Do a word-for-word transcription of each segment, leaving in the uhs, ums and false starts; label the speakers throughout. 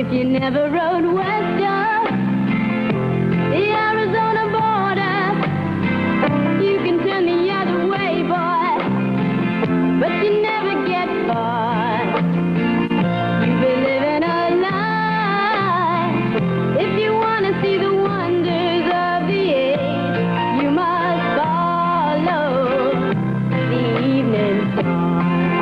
Speaker 1: if you never rode west of the Arizona border, you can turn the other way, boy, but you never get far. You've been living a lie. If you want to see the wonders of the age, you must follow the evening star.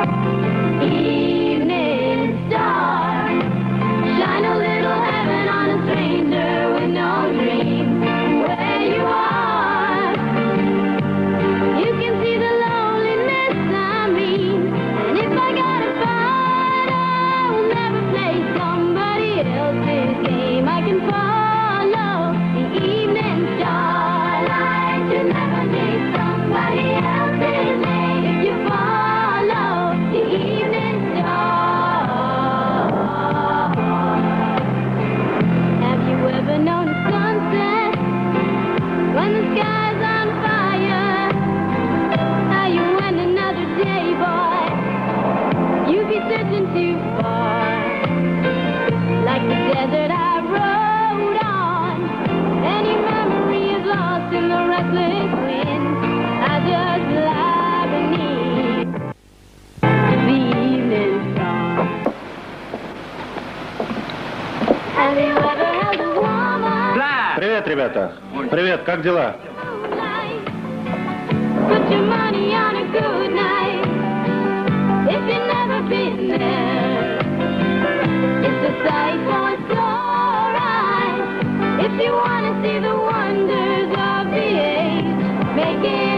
Speaker 1: Evening star, shine a little heaven on a stranger with no dream. Where you are, you can see the loneliness I mean. And if I gotta fight, I will never play somebody else's game. I can follow the evening starlight. You never need somebody else's name. If you follow the evening star. Have you ever known a sunset when the sky's on fire? How you went another day, boy, you'd be searching too far. Like the desert I rode on, any memory is lost in the restless wind. I just lie beneath the evening star. Have you ever held a woman?
Speaker 2: Привет, ребята. Привет, как дела?
Speaker 1: Put your money on a good night. If you've never been there, it's a sight for sore eyes. If you want to see the wonders of the age, make it